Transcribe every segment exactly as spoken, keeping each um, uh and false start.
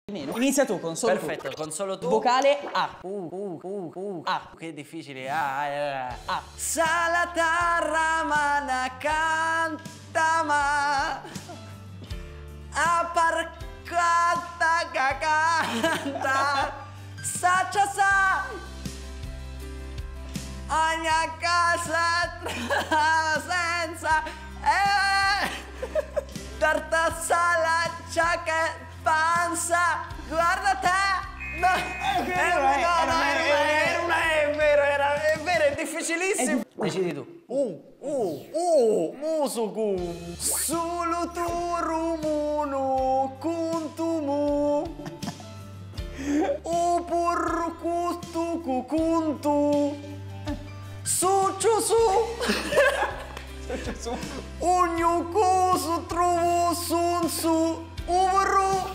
Inizia tu con solo Perfetto, tu. con solo tu. Vocale A. Uh, uh, uh, uh. A. Che difficile. Ah, ah, ah. A. Salatarra mana canta ma Aparcata cacanta Saccia sa ogni casa senza eh, Tarta sala ciaca panza guarda te no, eh, no, no, no, era una è vero, era, è vero, è difficilissimo. Decidi tu. Uh, uh, uh, musuku. Sulu turumunu kuntumu. Upurkustu kukuntu. Suchusu. Unyukusu truvu sunsu. Uvru.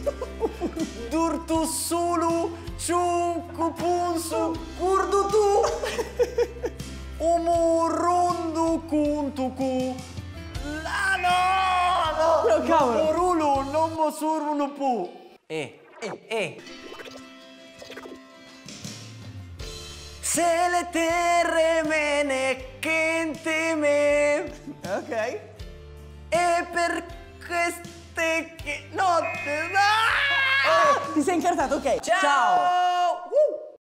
Durtu sulu, ciuncu punsu, curdutu, umurundu kuntuku, la no, no, no, cavolo. Morulu, non mosurunu pu. E, e, e. Se le terre me ne me. Ok. E per queste che notte... Ah! Oh, ti sei incartato, ok. Ciao! Ciao.